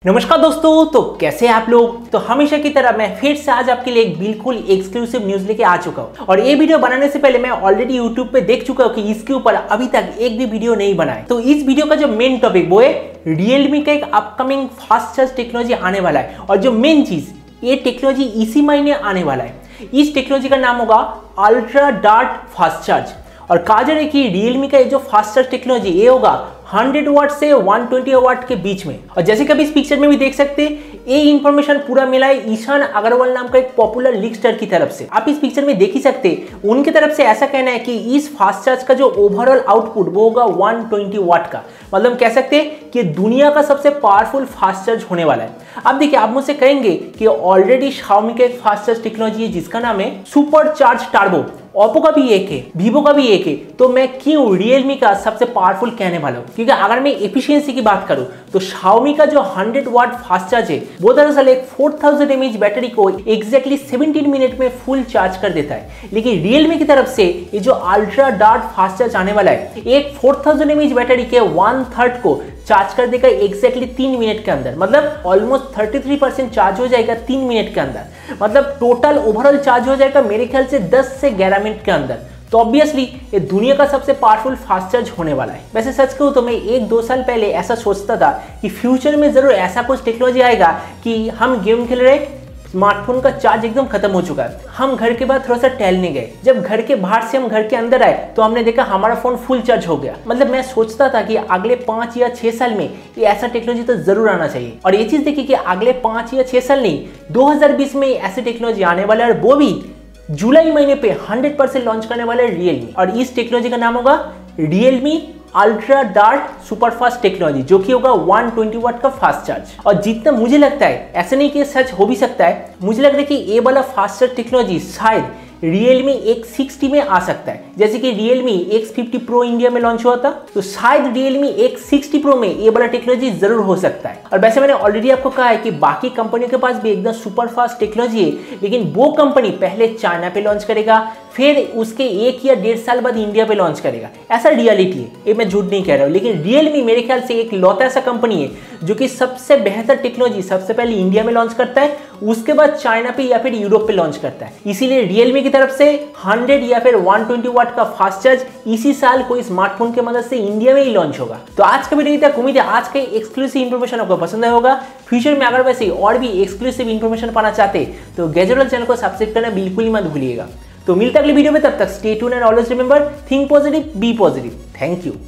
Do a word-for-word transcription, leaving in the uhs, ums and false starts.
नमस्कार दोस्तों, तो कैसे हैं आप लोग। तो हमेशा की तरह मैं फिर से आज आपके लिए एक बिल्कुल एक्सक्लूसिव न्यूज लेके आ चुका हूं। और ये वीडियो बनाने से पहले मैं ऑलरेडी यूट्यूब पे देख चुका हूं कि इसके ऊपर अभी तक एक भी वीडियो नहीं बना है। तो इस वीडियो का जो मेन टॉपिक वो है रियलमी का एक अपकमिंग फास्ट चार्ज टेक्नोलॉजी आने वाला है। और जो मेन चीज, ये टेक्नोलॉजी इसी महीने आने वाला है। इस टेक्नोलॉजी का नाम होगा अल्ट्रा डार्ट फास्ट चार्ज। और कहा जा रहा है कि रियलमी का ये जो फास्ट चार्ज टेक्नोलॉजी ये होगा हंड्रेड वाट से वन ट्वेंटी वाट के बीच में। और जैसे कि आप इस पिक्चर में भी देख सकते हैं, ये इंफॉर्मेशन पूरा मिला है ईशान अग्रवाल नाम का एक पॉपुलर लीकस्टर की तरफ से। आप इस पिक्चर में देख ही सकते हैं, उनकी तरफ से ऐसा कहना है कि इस फास्ट चार्ज का जो ओवरऑल आउटपुट वो होगा वन ट्वेंटी वाट का। मतलब कह सकते हैं कि दुनिया का सबसे पावरफुल फास्ट चार्ज होने वाला है। अब देखिए, आप मुझसे कहेंगे कि ऑलरेडी Xiaomi का एक फास्ट चार्ज टेक्नोलॉजी है जिसका नाम है सुपर चार्ज टर्बो। ओप्पो का भी एक है, वीवो का भी एक है, तो मैं क्यों रियलमी का सबसे पावरफुल कहने वाला हूँ। क्योंकि अगर मैं एफिशिएंसी की बात करूँ तो Xiaomi का जो हंड्रेड वाट फास्ट चार्ज है वो दरअसल एक four thousand m h battery को एग्जैक्टली सेवनटीन मिनट में फुल चार्ज कर देता है। लेकिन रियलमी की तरफ से ये जो अल्ट्रा डार्ट फास्ट चार्ज आने वाला है, एक four thousand m h battery के वन थर्ड को चार्ज कर देगा एग्जैक्टली तीन मिनट के अंदर। मतलब almost thirty three percent charge हो जाएगा तीन मिनट के अंदर। मतलब टोटल ओवरऑल चार्ज हो जाएगा मेरे ख्याल से दस से ग्यारह मिनट के अंदर। तो ऑब्वियसली ये दुनिया का सबसे पावरफुल फास्ट चार्ज होने वाला है। वैसे सच कहूं तो मैं एक दो साल पहले ऐसा सोचता था कि फ्यूचर में जरूर ऐसा कुछ टेक्नोलॉजी आएगा कि हम गेम खेल रहे, स्मार्टफोन का चार्ज एकदम खत्म हो चुका है, हम घर के बाद थोड़ा सा टहलने गए, जब घर के बाहर से हम घर के अंदर आए तो हमने देखा हमारा फोन फुल चार्ज हो गया। मतलब मैं सोचता था कि अगले पांच या छह साल में ये ऐसा टेक्नोलॉजी तो जरूर आना चाहिए। और ये चीज देखिए कि अगले पांच या छह साल नहीं, दो हजार बीस में ऐसी टेक्नोलॉजी आने वाला है, और वो भी जुलाई महीने पे हंड्रेड परसेंट लॉन्च करने वाला है रियलमी। और इस टेक्नोलॉजी का नाम होगा Realme ultra dart superfast technology, जो कि होगा वन ट्वेंटी वाट का फास्ट चार्ज। और जितना मुझे लगता है, ऐसा नहीं कि सच हो भी सकता है, मुझे लग रहा है कि ये वाला फास्ट चार्ज टेक्नोलॉजी शायद रियलमी एक्स सिक्सटी में आ सकता है। जैसे कि Realme X fifty pro India में लॉन्च हुआ था, तो शायद रियलमी एक्स सिक्सटी प्रो में ये वाला टेक्नोलॉजी जरूर हो सकता है। और वैसे मैंने ऑलरेडी आपको कहा है कि बाकी कंपनियों के पास भी एकदम सुपर फास्ट टेक्नोलॉजी है, लेकिन वो कंपनी पहले चाइना पे लॉन्च करेगा, फिर उसके एक या डेढ़ साल बाद इंडिया पे लॉन्च करेगा। ऐसा रियलिटी है, ये मैं झूठ नहीं कह रहा हूँ। लेकिन रियलमी मेरे ख्याल से एक लौता ऐसा कंपनी है जो कि सबसे बेहतर टेक्नोलॉजी सबसे पहले इंडिया में लॉन्च करता है, उसके बाद चाइना पे या फिर यूरोप पे लॉन्च करता है। इसीलिए रियलमी की तरफ से हंड्रेड या फिर वन ट्वेंटी वाट का फास्ट चार्ज इसी साल कोई स्मार्टफोन की मदद से इंडिया में ही लॉन्च होगा। तो आज का वीडियो तक उम्मीद है आज का एक्सक्लूसिव इंफॉर्मेशन आपको पसंद आया होगा। फ्यूचर में अगर वैसे और भी एक्सक्लूसिव इंफॉर्मेशन पाना चाहते तो गैजेट चैनल को सब्सक्राइब करना बिल्कुल ही मत भूलिएगा। तो मिलता अगले वीडियो में, तब तक stay tuned and always remember, think positive, be positive. Thank you.